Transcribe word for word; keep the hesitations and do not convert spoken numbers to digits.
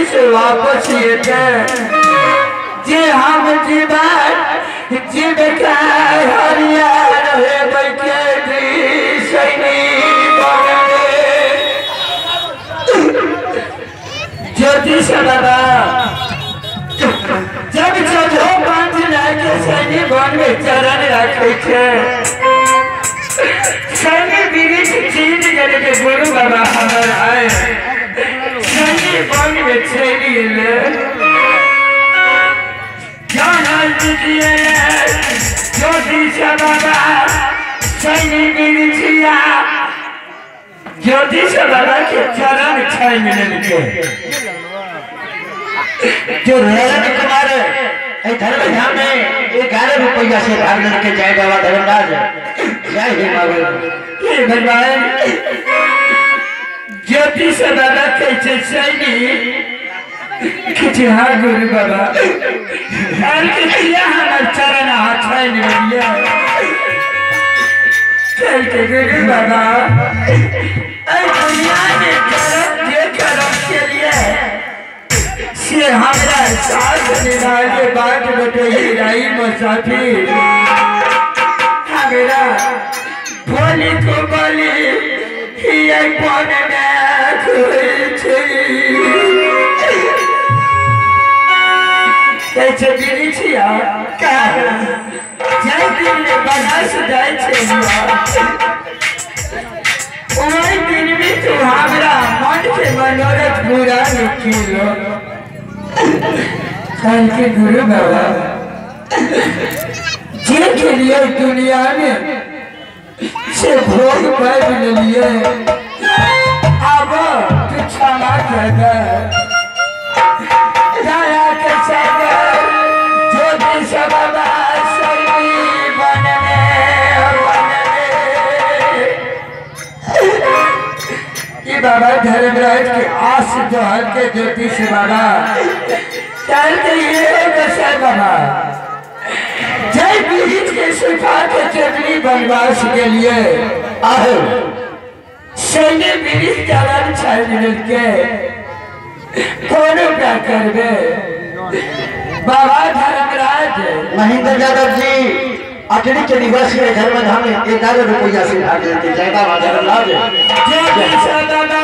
से वापस ये थे जे हम जीवन जीव का हरिया रहे बैठे दी सैनी ज्योतिष बाबा जब चौदह पांच लाख सैनी वन में चरण रखे थे सैनी विरिश चीज करके गुरु बाबा हमारे आए सैनी वन में छेड़ी ले ज्योतिष बाबा सैनी विरिशिया ज्योतिष बाबा के चरण छह मिनट के जो धर्म कुमार धर्म धाम में ग्यारह रुपया से भाग लेके जय बाबा धर्मराज जय हे हे भगवान ज्योतिष बाबा कैसे सैनी किसी हाँ गुरु बाबा हमारे चरण हाथ लिया चलते गुरु बाबा दुनिया में करम ये करम के लिए से हमारा साथ निकाले बात बटोई राई मुसाफिर हमारा बोली को बोली ये कौन में कोई छे कैसे बिरी छिया का जय दिन में बनास जाय छे ओई दिन में तू हमरा मन के मनोरथ पूरा निकलो कल के गुरु बाबा जे के लिए दुनिया में से भोग पाए लिए अब तू क्षमा कर दे दया के सागर ज्योतिष बाबा सैनी बन में बन में ये बाबा धर्मराज के आस जोहर के ज्योतिष बाबा चलते ये दशा बाबा जय पीड़ित के सुखा के चटनी बनवास के लिए आओ सैनी पीड़ित चरण छह मिनट के कौन क्या करबे बाबा धर्मराज महेंद्र यादव जी अटड़ी के निवासी धर्म धाम में ग्यारह रुपया से भाग लेते जय बाबा धर्मराज जय